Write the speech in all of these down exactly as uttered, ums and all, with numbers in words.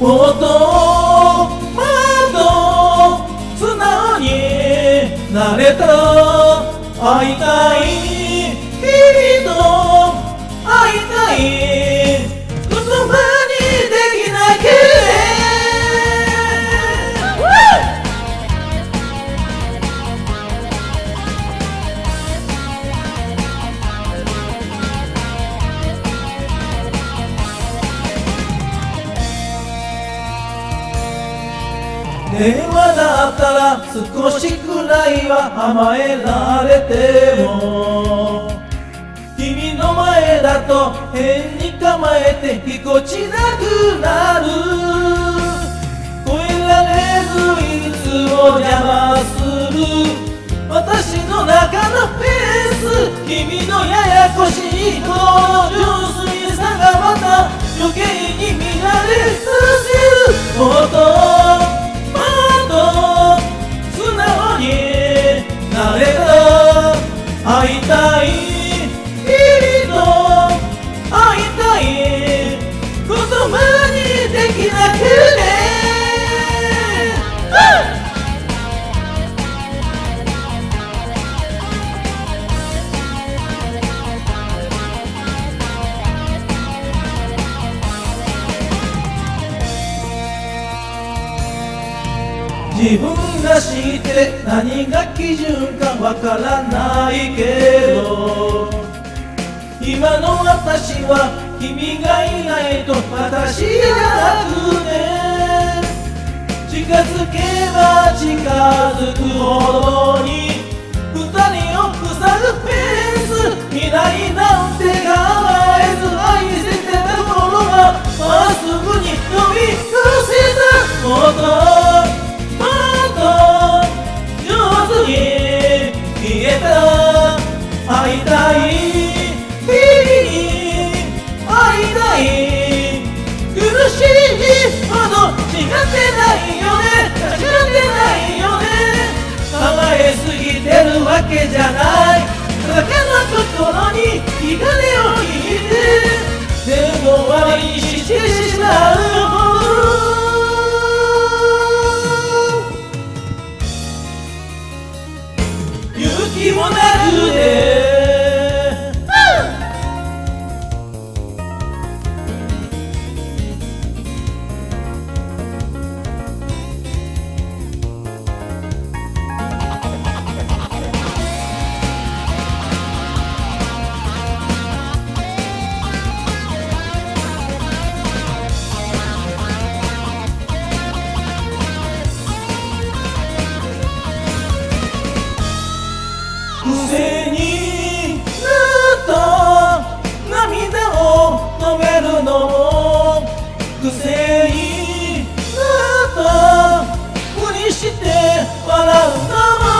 もっともっと素直になれたら会いたい君と会いたい言葉にできないけれ電話だったら少しくらいは甘えられても君の前だと変に構えてぎこちなくなる越えられずいつも邪魔する私の中のペース君のややこしいこの純粋さがまた余計に乱れさせるもっとなれた会いたい君と会いたい言葉にできなくて自分が知って何が基準かわからないけど今の私は君がいないと私じゃなくて近づけば近づくほどに二人を塞ぐフェンス未来なんて構えず愛してた頃がまっすぐに飛び越せたもっと会いたい君に会いたい苦しいほど違ってないよね違ってないよね考えすぎてるわけじゃないだけの心に光を入れて全部終わりにしてしまうほど勇気もなくて癖になった涙を止めるのも癖になったふりして笑うの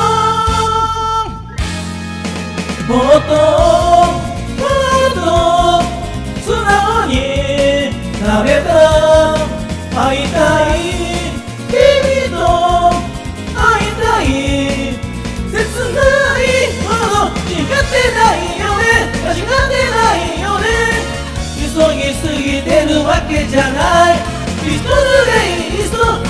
ももっともっと素直になれた会いたい君と会いたい切ない違ってないよね間違ってないよね急ぎすぎてるわけじゃない一つでいい人